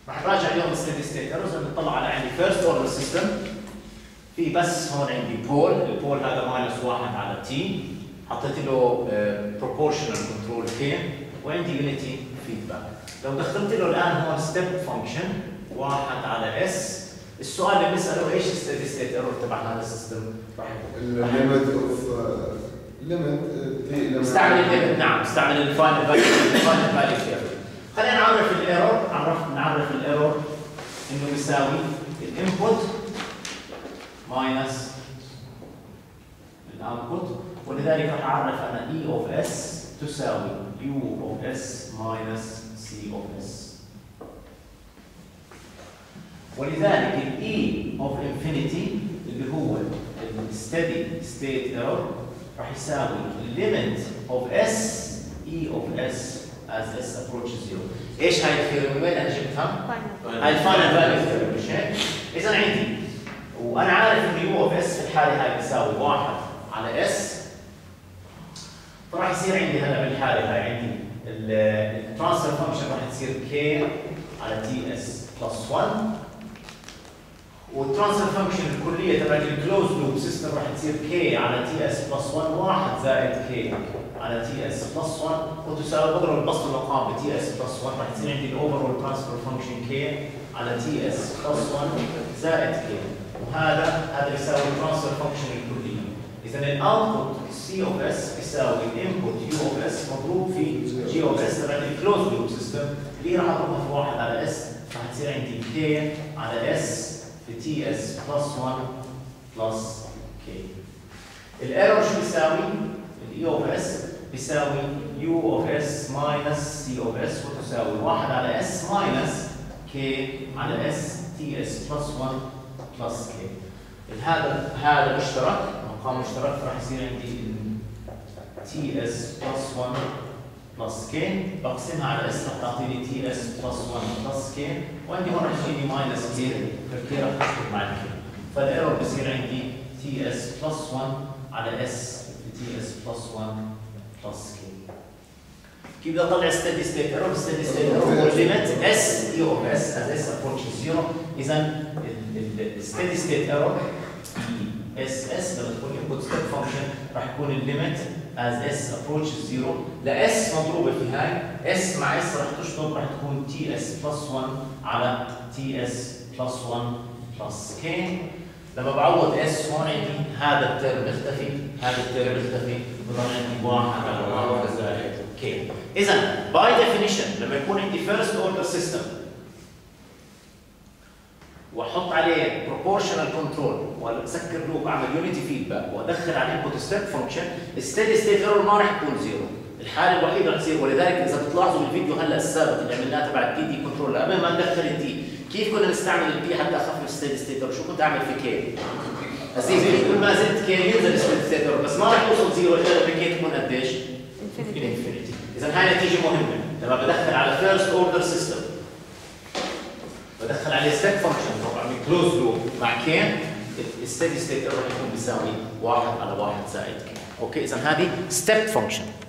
راح نراجع اليوم ستيدي ستيت ايرورز. نطلع على عندي فيرست اوردر سيستم، في بس هون عندي بول، البول هذا ماينس 1 على تي، حطيت له بروبورشنال كنترول كي، وعندي يونيتي فيدباك. لو دخلت له الان هون ستيب فانكشن 1 على اس، السؤال اللي بنساله ايش الستيدي ستيت ايرور تبع هذا السيستم؟ راح الليمت اوف ليمت استعمل الليمت. نعم، استعمل الفاينل فاليو ثيوري. خلينا نعرف الايرور. نعرف الايرور انه بيساوي الانبوت ماينس الاوتبوت، ولذلك راح اعرف انا E of S تساوي U of S ماينس C of S. ولذلك ال E of infinity اللي هو ال steady state error راح يساوي limit of S E of S as S approaches 0. ايش هاي الثيوري؟ من وين انا جبتها؟ هاي الفاينل فاليو ثيوري، مش هيك؟ اذا عندي وانا عارف ان U of S في الحاله هاي بيساوي 1 على S، فراح يصير عندي هلا بالحاله هاي عندي الترانسفير فانكشن راح تصير K على TS بلس 1، والترانسفير فانكشن الكليه تبعت الكلوز لوب سيستم راح تصير K على TS بلس 1 1 زائد K على TS بلس 1، وتساوي بضرب البسط المقام ب TS بلس 1 راح تصير عندي الاوفرول ترانسفير فانكشن K على TS بلس 1 زائد K، وهذا بيساوي الترانسفير فانكشن الكليه. اذا الاوتبوت C of S بيساوي الانبوت U of S مضروب في G of S تبع الكلوز لوب سيستم اللي راح اضربها في 1 على S، راح تصير عندي K على S في TS بلس 1 بلس K. الايرور شو بيساوي؟ ال E of S بيساوي U of S ماينس C of S، وتساوي 1 على S ماينس K على S TS بلس 1 بلس K. هذا مشترك، مقام مشترك، راح يصير عندي TS بلس 1 بلس K، بقسمها على S راح تعطيني TS بلس 1 بلس K، وعندي هون راح تجيني ماينس K، فالكي راح تشتغل مع الكي، فالايرور بصير عندي TS بلس 1 على S في TS بلس 1 بلس K. كيف بدي اطلع ستيدي ستيت ايرور؟ ستيدي ستيت ايرور هو ليميت S E of S as S approaches 0. اذا الستيدي ستيت ايرور ESS لما تكون input step function راح يكون الليميت as S approaches 0 ل S مضروبه في هاي S مع S راح تشطب، راح تكون TS بلس 1 على TS بلس 1 بلس K. لما بعوض S هون عندي هذا الترم بيختفي، هذا الترم بيختفي، بضل عندي 1 على 1 زائد K. اذا باي ديفينيشن لما يكون عندي فيرست اوردر سيستم واحط عليه بروبورشنال كنترول واسكر لوب اعمل يونيتي فيدباك وادخل عليه انبوت ستيب فانكشن، الستيدي ستيت ايرور ما راح يكون زيرو، الحاله الوحيده راح تصير. ولذلك اذا بتلاحظوا بالفيديو هلا السابق اللي عملناه تبع التي دي كنترول قبل ما ندخل التي، كيف كنا نستعمل البي حتى اخفف الستيدي ستيت ايرور؟ شو كنت اعمل في كي؟ ازيد كل ما زدت كي ينزل الستيدي ستيت ايرور، بس ما راح يوصل زيرو الا اذا كي تكون قديش؟ انفينيتي. اذا هاي نتيجه مهمه لما بدخل على فيرست اوردر سيستم، بدخل عليه ستيب فانكشن بعمل كلوز لوب مع كين، الستيدي ستيت ايرور يكون بيساوي 1 على 1 زائد كين. اوكي، اذا هذه ستيب فانكشن.